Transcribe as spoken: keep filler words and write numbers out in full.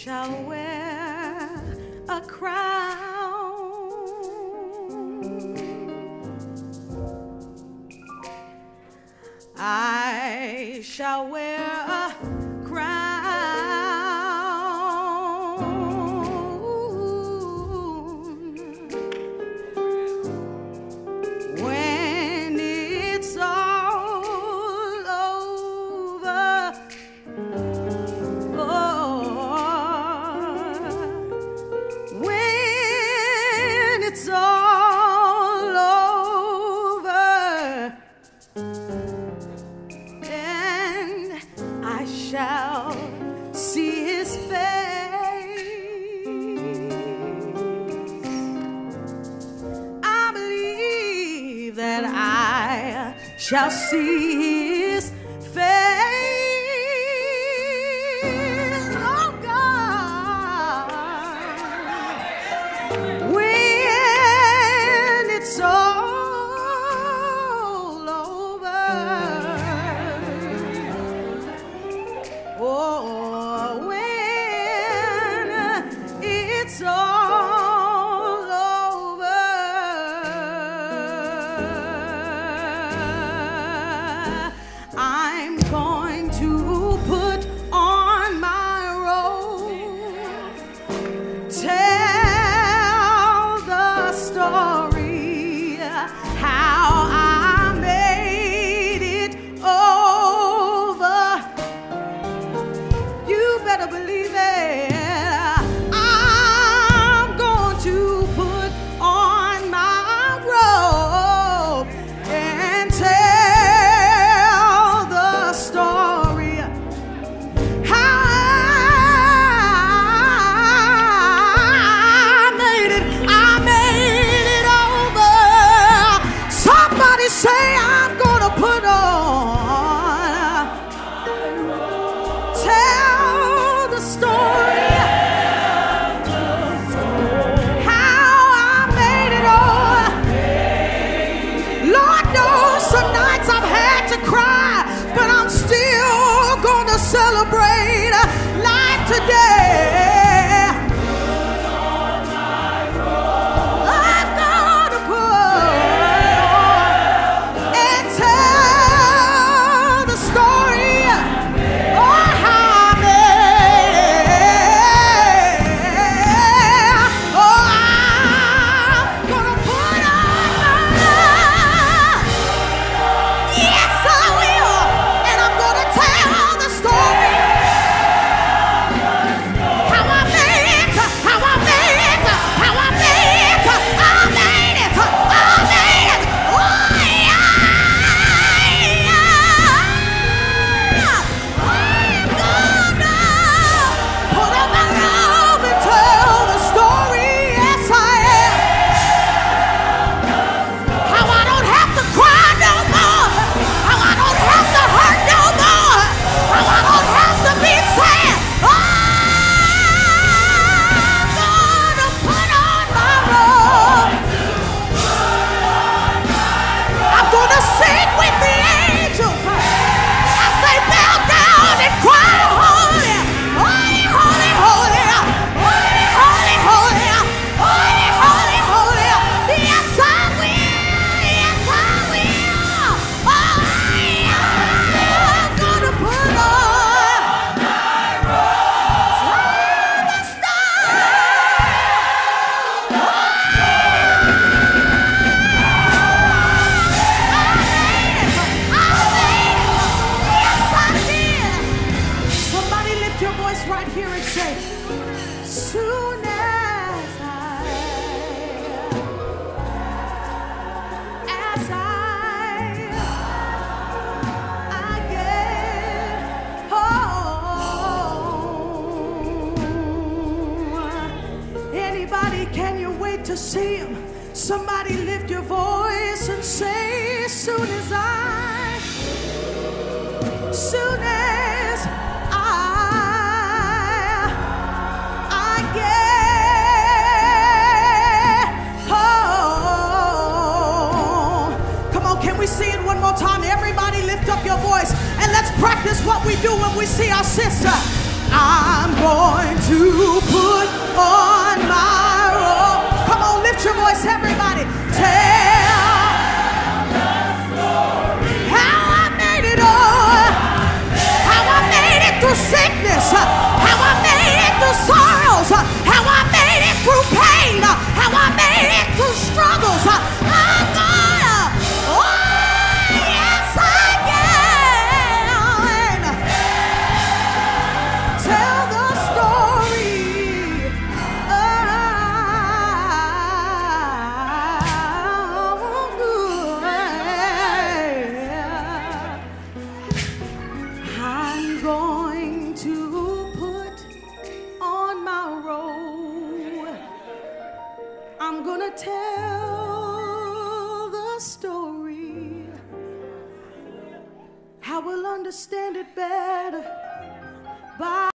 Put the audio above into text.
shall wear a crown. I shall wear a crown. When it's all over, oh, when it's all over, and I shall see his face, I believe that I shall see his face. Oh God, when it's all over, oh, when it's all over, I'm going to put on my robe, tell the story how I made it over. You better believe it. I'm going to put on my robe and tell the story how I made it. I made it over. Somebody say I'm gonna put on. Tell the story how I made it over. Lord knows some nights I've had to cry, but I'm still gonna celebrate life today. I'm gonna put and tell the story. Oh, how I made. Oh, I'm gonna put on my. Yes, I will. And I'm gonna tell the story. How I made it. How I made it. How I made it. I made it. I made it. Oh, yeah. I'm gonna put on my robe and tell the story. Yes, I am. How I don't have to cry no more. How I don't have to hurt no more. How I don't have to be sad. I'm gonna put on my robe. I'm gonna sing with the angels as they bow down and cry, holy, holy, holy, holy, holy, holy, holy, holy, holy, holy. Yes, I will. Yes, I will. I'm gonna put on the star. Yes, I did. Somebody lift your voice right here and say, soon as I, as I, I get home. Anybody, can you wait to see him? Somebody lift your voice and say, soon as I, soon as I, I get home. Come on, can we sing it one more time? Everybody lift up your voice and let's practice what we do when we see our sister. I'm going to put on my robe. Come on, lift your voice, everybody. Tell how I made it all, how I made it through sickness, how I made it through sorrows, how I made it through pain, how I made it through struggles. I'm gonna, oh yes I can, tell the story. Oh, I'm going to put on my robe. I'm gonna tell the story. I will understand it better by